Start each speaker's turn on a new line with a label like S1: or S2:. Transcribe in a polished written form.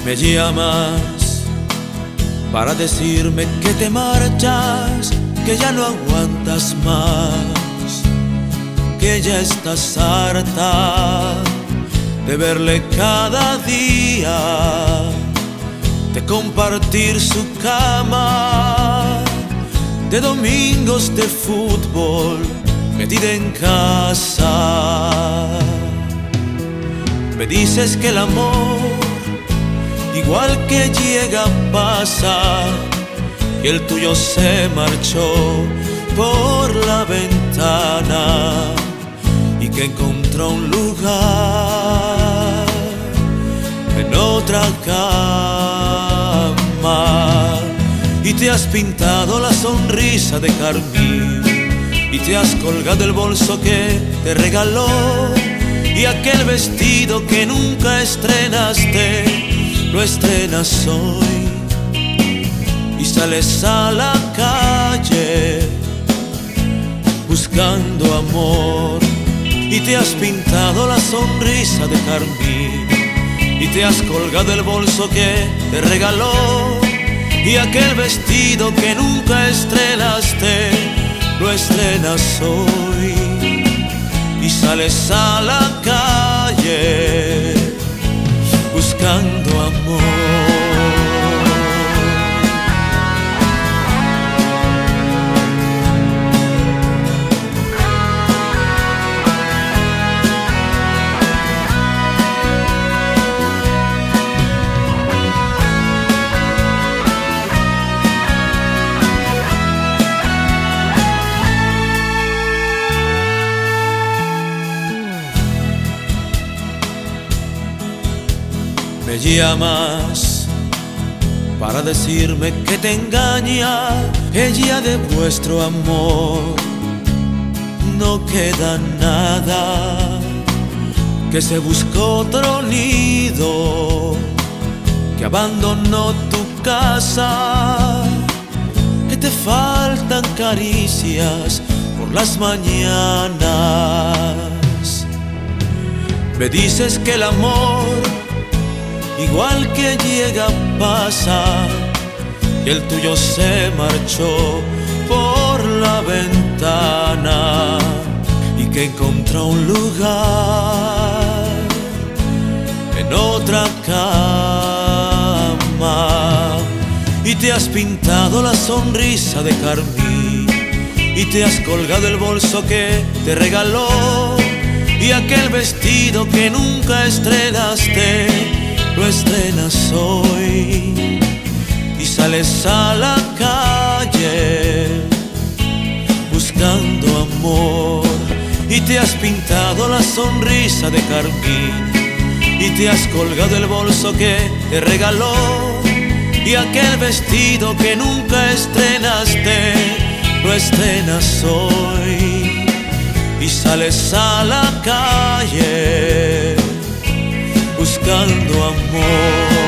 S1: Me llamas para decirme que te marchas, que ya no aguantas más, que ya estás harta de verle cada día, de compartir su cama, de domingos de fútbol metida en casa. Me dices que el amor, igual que llega, pasa, y el tuyo se marchó por la ventana y que encontró un lugar en otra cama. Y te has pintado la sonrisa de carmín y te has colgado el bolso que te regaló y aquel vestido que nunca estrenaste, lo estrenas hoy. Y sales a la calle buscando amor y te has pintado la sonrisa de carmín y te has colgado el bolso que te regaló y aquel vestido que nunca estrenaste, lo estrenas hoy. Y sales a la calle buscando amor. Me llamas para decirme que te engaña, que ya de vuestro amor no queda nada, que se buscó otro nido, que abandonó tu casa, que te faltan caricias por las mañanas. Me dices que el amor, igual que llega, pasa, y el tuyo se marchó por la ventana y que encontró un lugar en otra cama. Y te has pintado la sonrisa de carmín y te has colgado el bolso que te regaló y aquel vestido que nunca estrenaste, lo estrenas hoy. Y sales a la calle buscando amor y te has pintado la sonrisa de carmín y te has colgado el bolso que te regaló y aquel vestido que nunca estrenaste, lo estrenas hoy. Y sales a la calle buscando amor.